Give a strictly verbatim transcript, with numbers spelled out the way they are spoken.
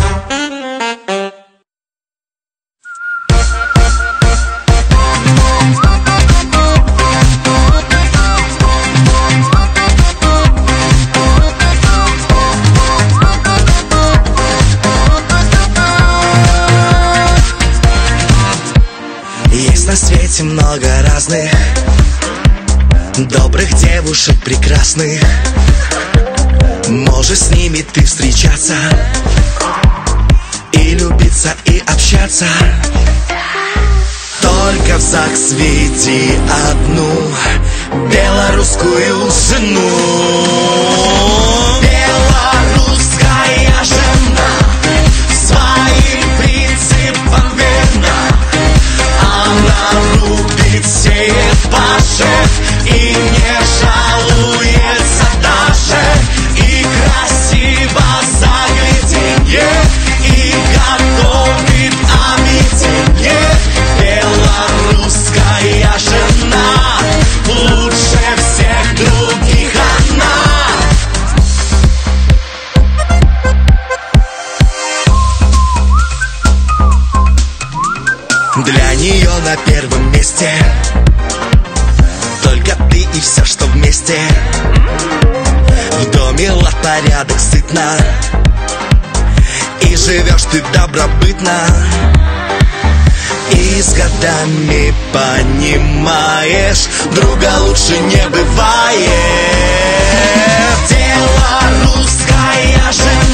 Есть на свете много разных добрых девушек прекрасных. Можешь с ними ты встречаться и любиться, и общаться. Только в ЗАГС веди одну белорусскую жену. Белорусская жена своим принципам верна. Она рубит, сеет, пашет и не жалуется даже. И красиво загляденье, и готовит обеденье. Белорусская жена лучше всех других она. Для нее на первом месте только ты и все, что вместе. В доме лад, порядок, сытно, и живешь ты добробытно. И с годами понимаешь, друга лучше не бывает. Белорусская жена